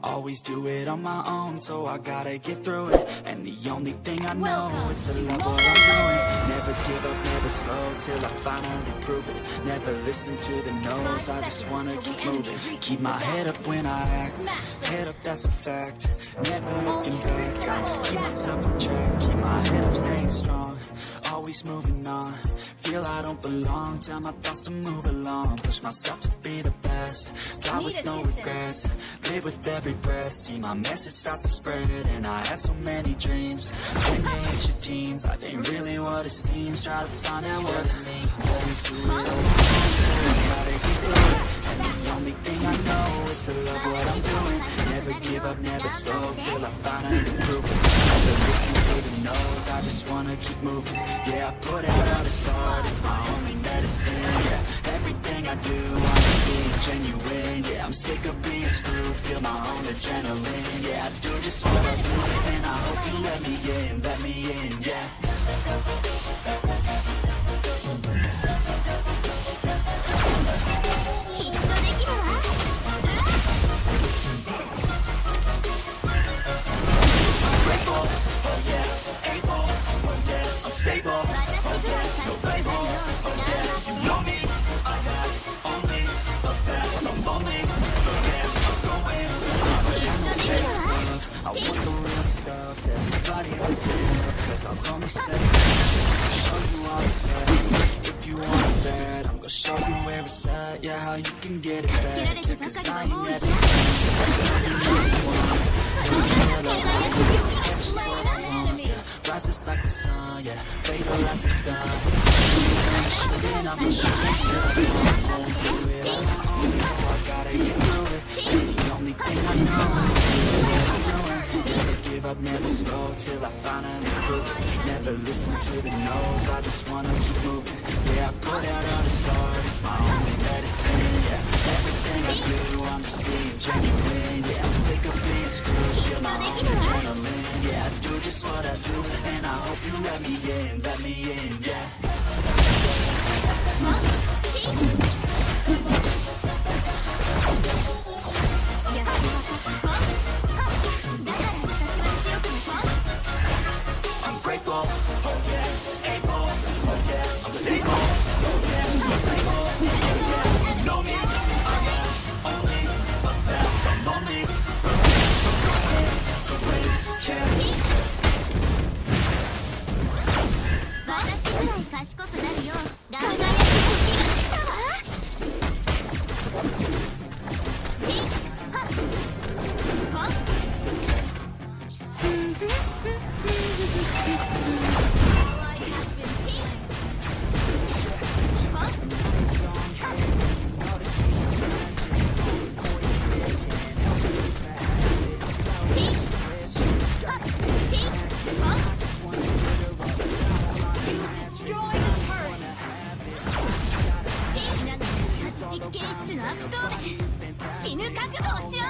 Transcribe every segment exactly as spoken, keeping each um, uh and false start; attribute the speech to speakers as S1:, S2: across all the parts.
S1: Always do it on my own, so I gotta get through it. And the only thing I know is to love what I'm doing. Never give up, never slow, till I finally prove it. Never listen to the no's, I just wanna keep moving. Keep my head up when I act, head up, that's a fact. Never looking back, I'ma keep myself in check. Keep my head up, staying strong, always moving on. Feel I don't belong, tell my thoughts to move along. Push myself to be the best, die with no regrets. Live with every breath, see my message start to spread. And I had so many dreams, when they hit your teens. Life ain't really what it seems, try to find out what it means. Always do it over, so I gotta get through it. And the only thing I know is to love what I'm doing. Never give up, never slow, till I finally prove it. Never listen to the no's, I just wanna keep moving. Yeah, I put out all this art, it's my only medicine. Yeah, everything I do, I'm just being genuine. Yeah, I'm sick of being screwed, feel my own adrenaline. Yeah, I do just what I do, and I hope you let me in, let me in, yeah. Stable, oh yeah, no label, oh yeah, you know me, I have only a path, I'm lonely, but damn, I'm going, I want the real stuff, everybody listen up, cause I'm only saying, show you all the bad, if you want it bad, I'm gonna show you where it's at, yeah, how you can get it back, yeah, cause I ain't never rises like the sun, yeah, fatal like the dawn. And I'm gonna shoot until I always do it on my own, so I gotta get through it. And the only thing I know is to do what I'm doing. Never give up, never slow, till I finally prove it. Never listen to the no's, I just wanna keep moving. Yeah, I put out all this art, it's my only medicine. Yeah, everything I do, I'm just being genuine. Yeah, I'm sick of being screwed, feel my own adrenaline. Yeah, I do just what I do, and I hope you let me in, let me in, yeah. I'm grateful, oh yeah, able, oh yeah, I'm stable, oh yeah, I'm stable, oh yeah, you know me, I have only a path, I'm lonely, but I'm going to win, yeah.
S2: 私ぐらい賢くなるよ輝く時が来たわティッハッホッ実験室の悪党め死ぬ覚悟をしろ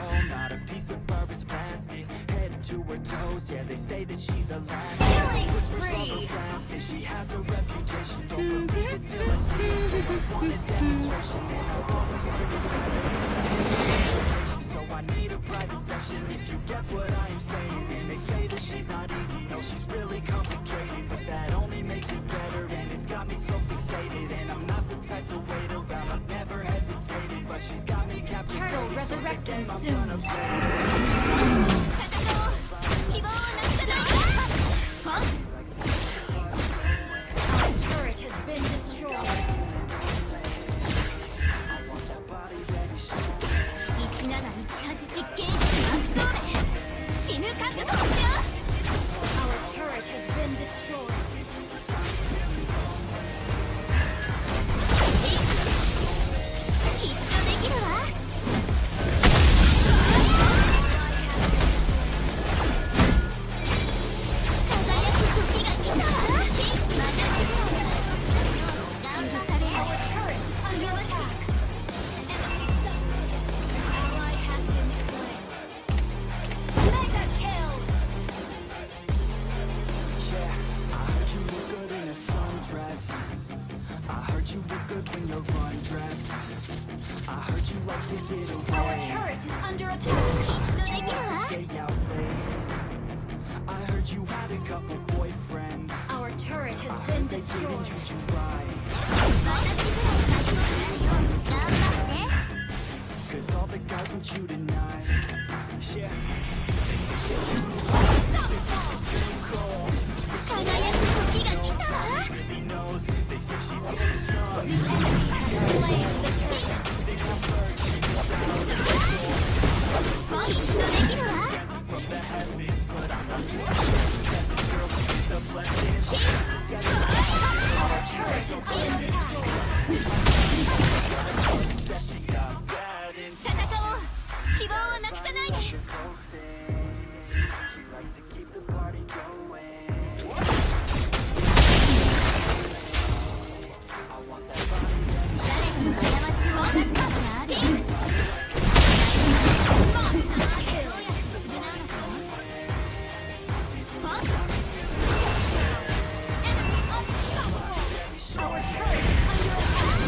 S2: Killing spree.
S1: So I need a private session if you get what I am saying. And they say that she's not easy, no, she's really complicated. But that only makes it better, and it's got me so fixated. And I'm not the type to wait around, I've never hesitated. But she's got me captivated.
S2: Turtle resurrecting soon. Our turret has been destroyed. いちなないちはち実験室の悪党め死ぬ覚悟をしろ Our turret has been destroyed. きっとできるわ
S1: stay out late. I heard you had a couple boyfriends.
S2: Our turret has been
S1: They
S2: destroyed.
S1: didn't treat you right.
S2: 頑張って
S1: Cause all the guys want you tonight. Yeah.
S2: 輝く時が来たわ
S1: Really knows. They say she thinks so.
S2: Slay the turret. ポイントできるわ
S1: From the heavens, but I'm not too girl, she's a blessing.
S2: Our turret has been destroyed.
S1: She got bad in
S2: 戦おう希望をなくさないで
S1: she like to keep the party going. I want that body.
S2: 誰の過ちを出すのかで Our turret is under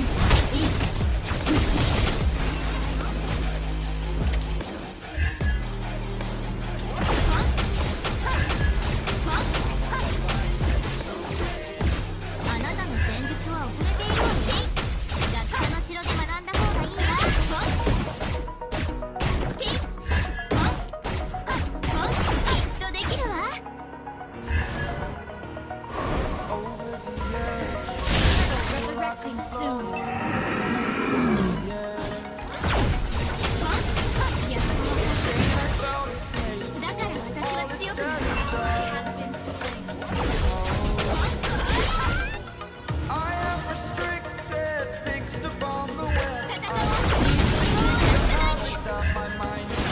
S2: attack. あなたの戦術は遅れているわね。学者の城で学んだ方がいいわ。てっほっほっきっとできるわ。Resurrecting soon. やっぱりだから私は強くなる。
S1: I am restricted, fixed upon the web.
S2: 戦おう希望をなくさないで
S1: That my mind is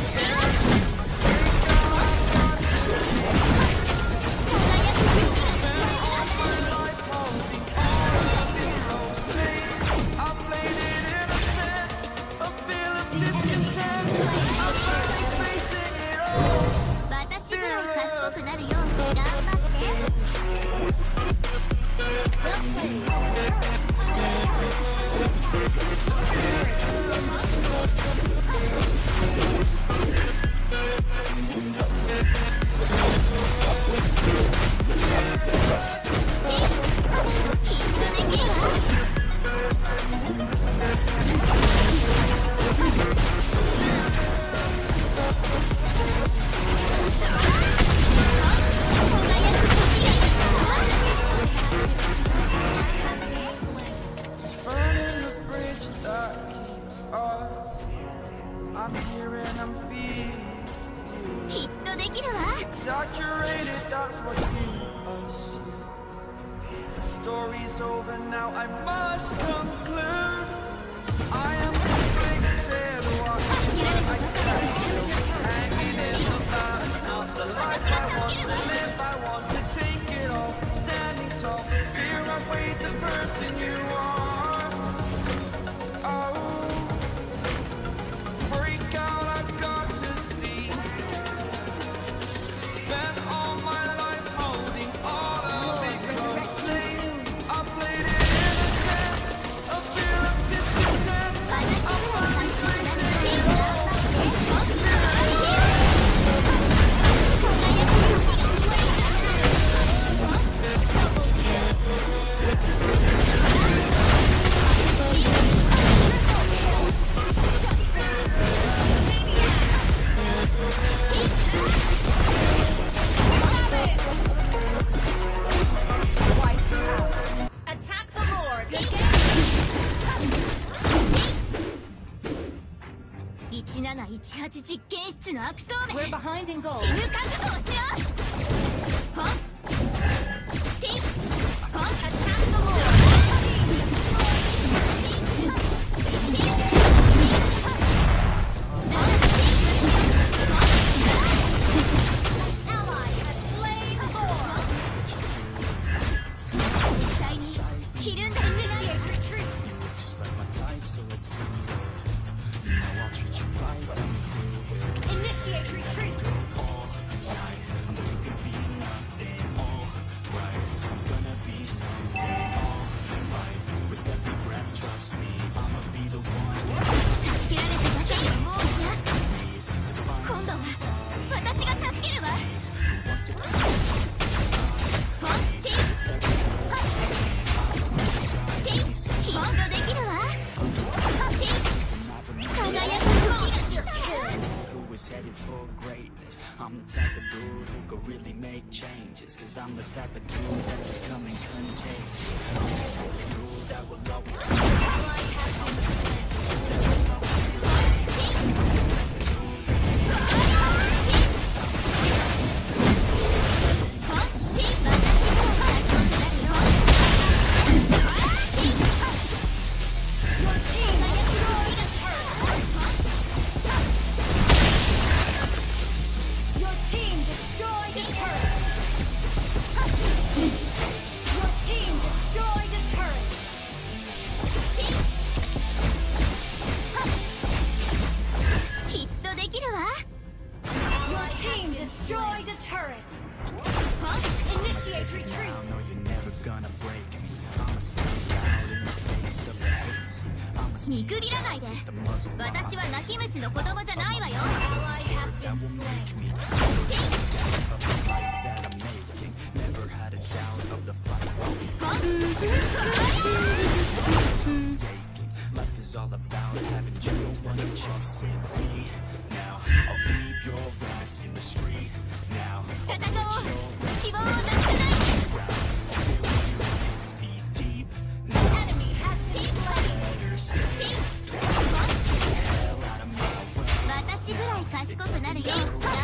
S2: 輝く時が来たわ
S1: life holding all in rose. I played it innocent, a feel of discontent. I'm finally facing it all.
S2: 私ぐらい賢くなるよう頑張って きっとできるわ
S1: Burning the bridge that keeps us. I'm here and I'm feeling, feeling
S2: きっとできるわ
S1: saturated. That's what you assume. The story's over now. I must conclude. I am conflicted. What
S2: 助けられたばかりの
S1: hanging in the balance? Not the life I want to live. I want to take it all. Standing tall. Fear I weighed the person you are. Oh, break out, I've got to see. Spent all my life holding all of it closely. I played it innocent, a feel of discontent.
S2: 私ぐらい賢くなるよう頑張って輝く時が
S3: Attack the Lord!
S2: いちなないちはち実験室の悪党め
S3: We're behind in gold.
S2: 死ぬ覚悟をしろほってほっ
S3: Attack the Lord! Ally has slain the Lord!
S2: 絶対にひるんだりしない
S3: Initiate retreat!
S1: Just like my type, so let's do it. You know I'll treat you right and prove it.
S3: Initiate retreat!
S1: All night, I'm sick of being nothing. All right, I'm gonna be something. All right, with every breath, trust me, I'ma be the one.
S2: 助けられたばかりのもういや今度は
S1: headed for greatness. I'm the type of dude who could really make changes, cause I'm the type of dude that's becoming contagious. I'm the type of dude that will always be
S2: 見くびらないで。私は泣き虫の子供じゃないわよ。戦おう。希望をなくさないで。私ぐらい賢くなるよ。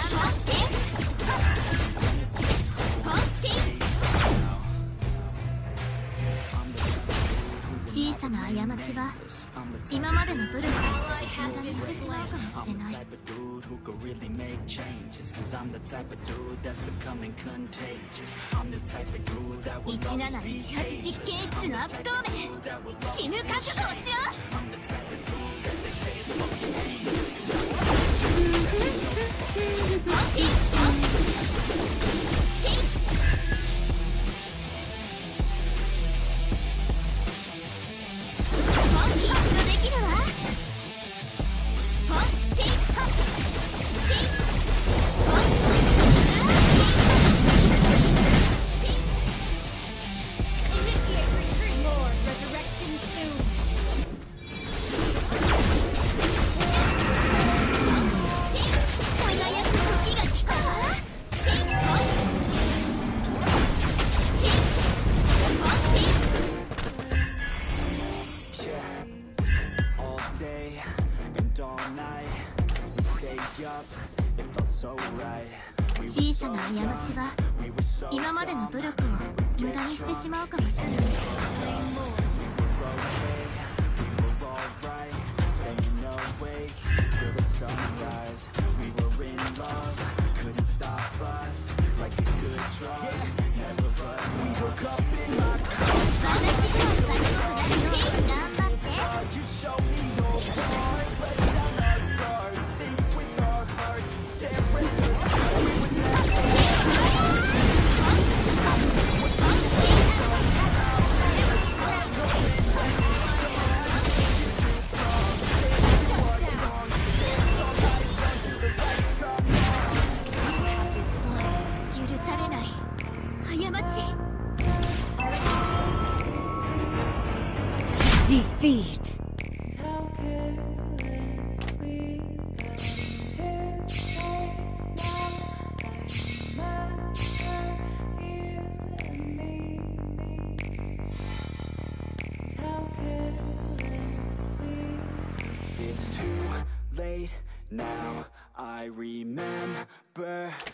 S2: 小さな過ちは今までの努力を無駄にしてしまうかもしれない。いちなないちはち実験室の悪党め、死ぬ覚悟をしろ。小さな過ちは今までの努力を無駄にしてしまうかもしれない。Defeat.
S1: It's too late now, I remember